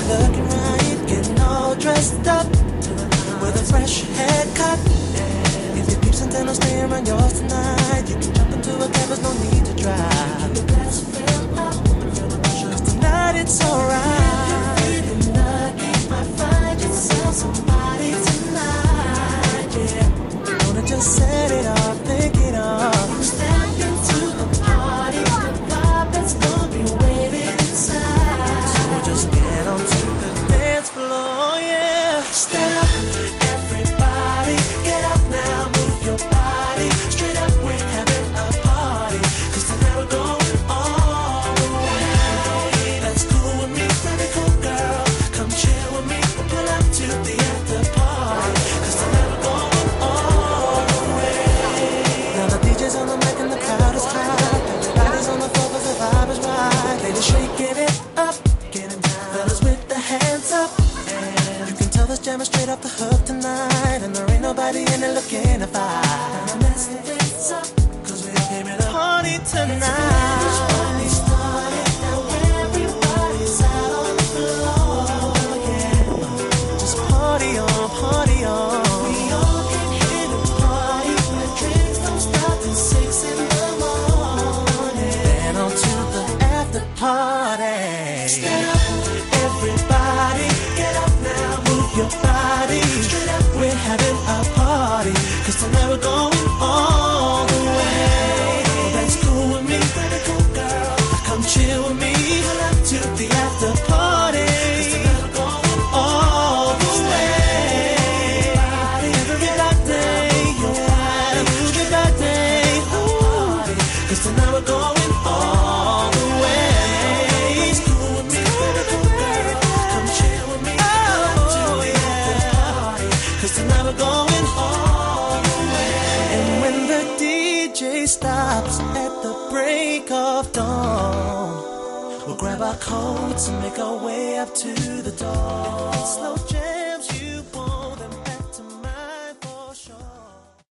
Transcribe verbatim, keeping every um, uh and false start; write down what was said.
looking right, getting all dressed up with a fresh haircut. If your peeps and don't stay around yours tonight, you can jump into a cab, there's no need to drive. Cause tonight it's alright. If you're feeling lucky, might find yourself somebody tonight, yeah. Wanna just set it off, think it off. Step into the party, the vibe that's gonna be waiting inside. So just get onto the dance floor, yeah. Stand up, everybody, get up now, move your body. Straight up, we're having a party, cause tonight we're going all the way. That's cool with me, very cool girl. Come chill with me, we'll pull up to the after party, cause tonight we're going all the way. Now the D J's on the mic and the crowd is tight. Everybody's on the floor cause the vibe is right. Ladies, shaking it up, getting down. Fellas with the hands up, and you can tell this jam is straight off the hook tonight. And there ain't nobody in it looking to fight. Now mess things up, cause we came here to party tonight. This party started, now everybody's out on the floor, yeah. Just party on, party on. We all came here to party, the drinks don't stop till six in the morning. Then on to the after party. Stand up, everybody, get up now, move your body. Straight up, we're having a party, cause tonight we're going all the way. Oh, that's cool with me, very cool girl. Come chill with me, pull up to the after party, cause tonight we're going all the way. Everybody, yeah, move your body, ooh, cause tonight we're going all the way. It's cool with me, very cool girl. Come chill with me, pull up to the after party, cause tonight we're going all the way. And when the D J stops at the break of dawn, we'll grab our coats and make our way up to the door. Slow jam.